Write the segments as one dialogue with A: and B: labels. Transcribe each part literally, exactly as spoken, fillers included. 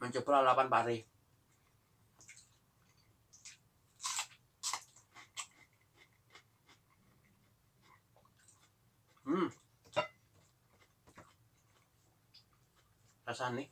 A: mencoba lalapan pari. Hmm, rasanya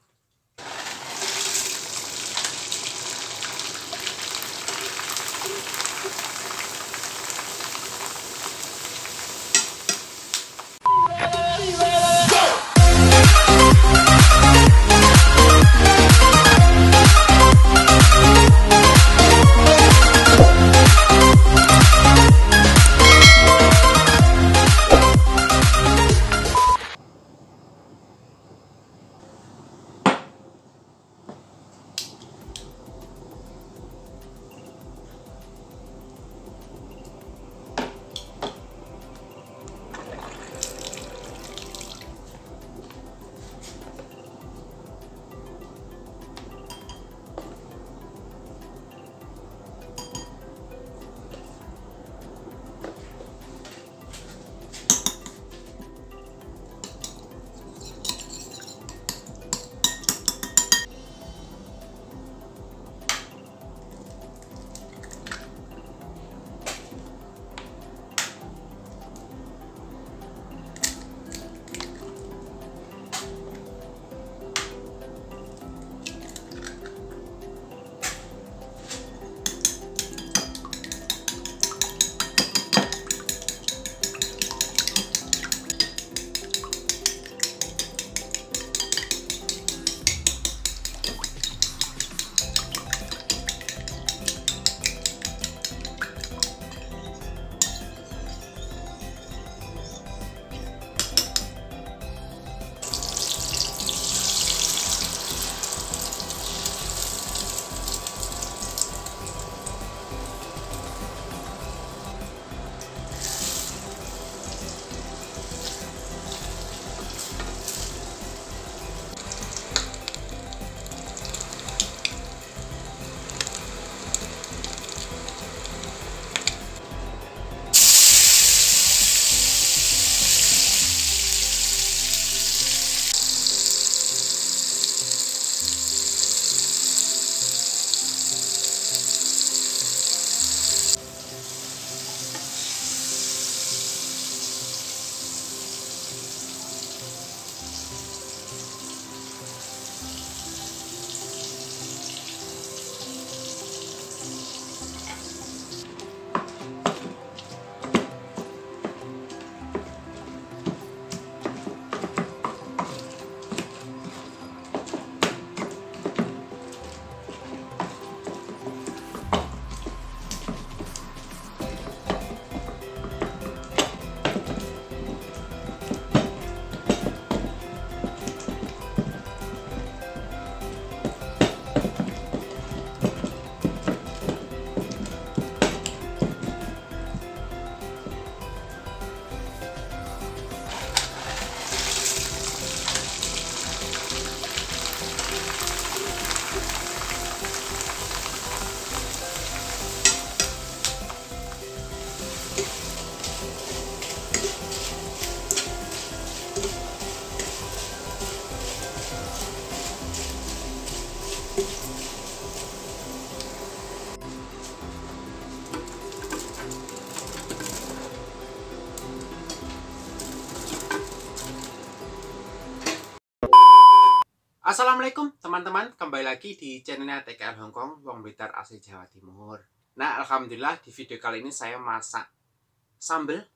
A: Assalamualaikum teman-teman, kembali lagi di channelnya T K L Hongkong, Wong Blitar asli Jawa Timur. Nah, alhamdulillah di video kali ini saya masak sambal.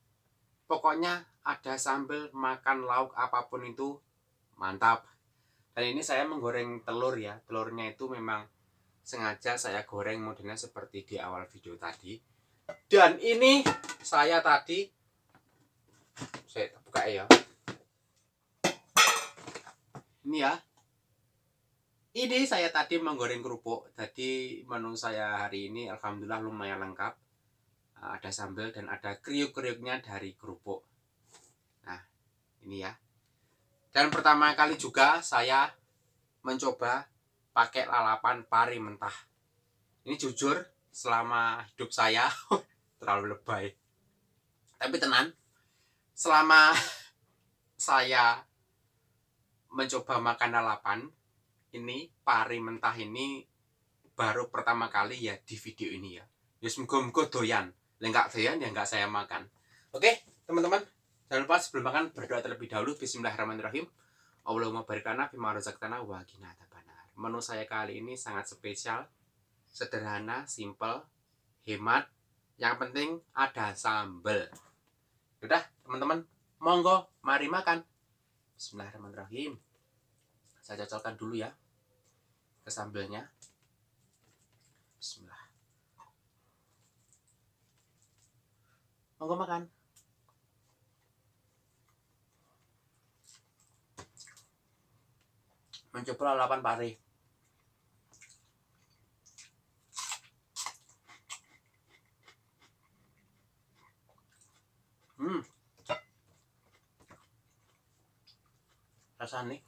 A: Pokoknya ada sambal, makan lauk apapun itu mantap. Dan ini saya menggoreng telur ya. Telurnya itu memang sengaja saya goreng modelnya seperti di awal video tadi. Dan ini saya tadi, saya buka ya. Ini ya. Ini saya tadi menggoreng kerupuk. Jadi menu saya hari ini alhamdulillah lumayan lengkap. Ada sambal dan ada kriuk-kriuknya dari kerupuk. Nah, ini ya. Dan pertama kali juga saya mencoba pakai lalapan pari mentah. Ini jujur selama hidup saya terlalu lebay. Tapi tenang, selama saya mencoba makan lalapan, ini pari mentah ini baru pertama kali ya di video ini ya. Ya semoga-moga doyan. Lengkap doyan ya nggak saya makan. Oke teman-teman, jangan lupa sebelum makan berdoa terlebih dahulu. Bismillahirrahmanirrahim. Allahumma barik lana fima razaqtana wa qina adzabannar. Menu saya kali ini sangat spesial, sederhana, simple, hemat. Yang penting ada sambal. Udah teman-teman, monggo mari makan. Bismillahirrahmanirrahim. Saya cocokkan dulu ya ke sambalnya. Bismillah. Monggo makan. Mencoba lalapan pari. Hmm. Rasanya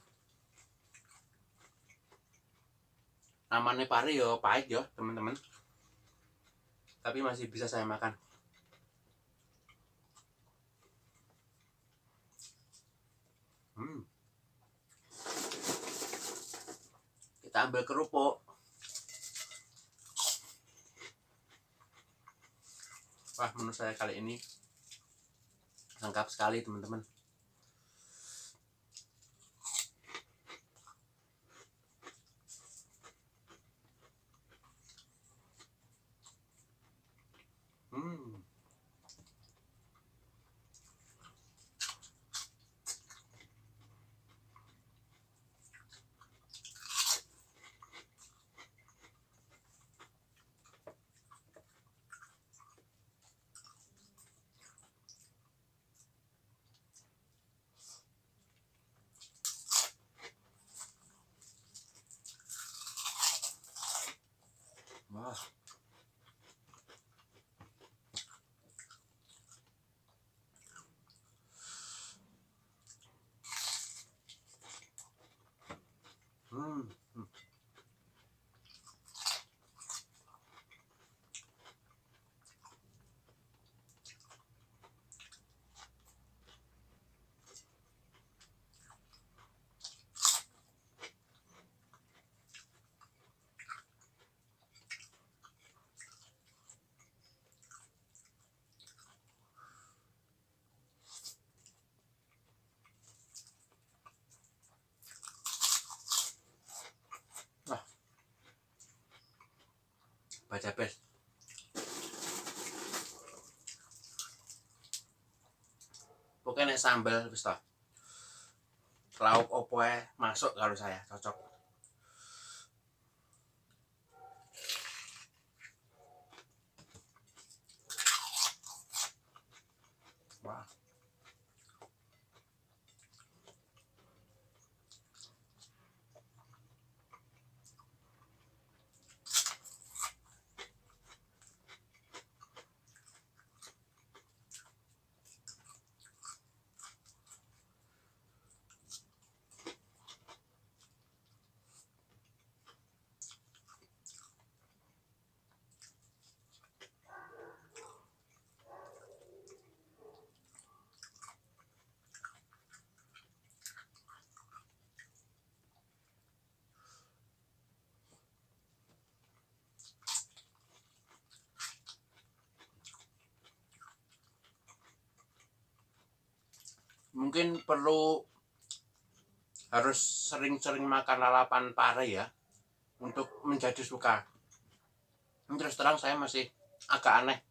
A: namanya pari yo pahit yo teman-teman. Tapi masih bisa saya makan. Hmm. Kita ambil kerupuk. Wah, menu saya kali ini lengkap sekali teman-teman. Hmm. Wah. Hmm. Hmm. Wah. Baca pes. Pokoknya nek sambal wis to. Lauk opo ae masuk kalau saya, cocok. Wah. Mungkin perlu harus sering-sering makan lalapan pari ya untuk menjadi suka. Terus terang saya masih agak aneh.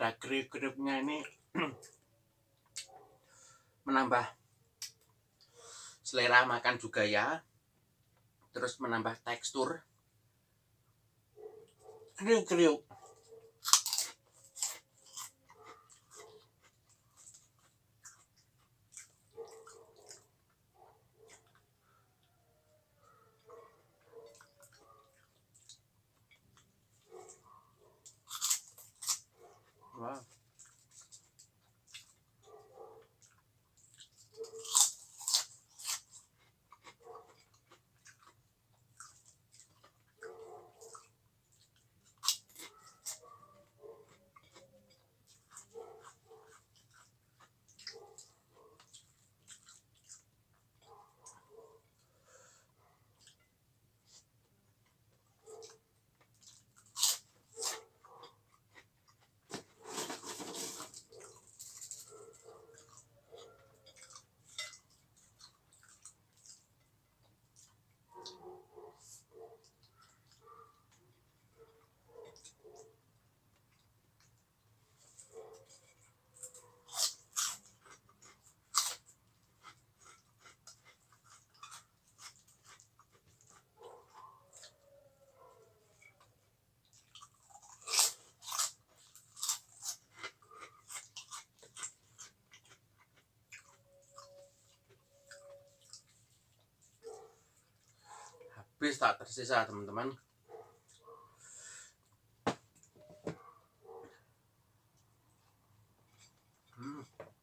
A: ada kriuk-kriuknya ini menambah selera makan juga ya, terus menambah tekstur kriuk-kriuk. Wow. Habis tak tersisa teman-teman. hmm.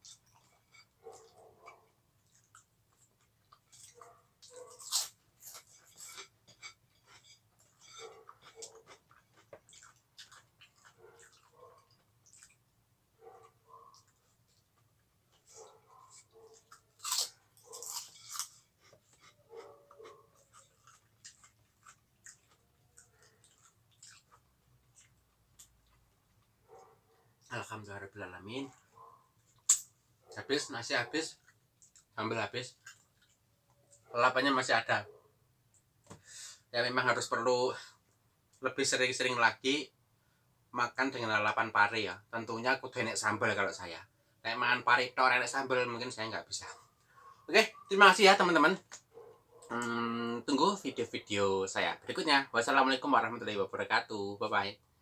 A: Alhamdulillahirrahmanirrahim. Habis, nasi habis, sambal habis, lalapannya masih ada. Ya memang harus perlu lebih sering-sering lagi makan dengan lalapan pare ya. Tentunya kudu enek sambal kalau saya. Kayak makan pare tok enek sambal mungkin saya nggak bisa. Oke, terima kasih ya teman-teman. Hmm, tunggu video-video saya berikutnya. Wassalamualaikum warahmatullahi wabarakatuh. Bye bye.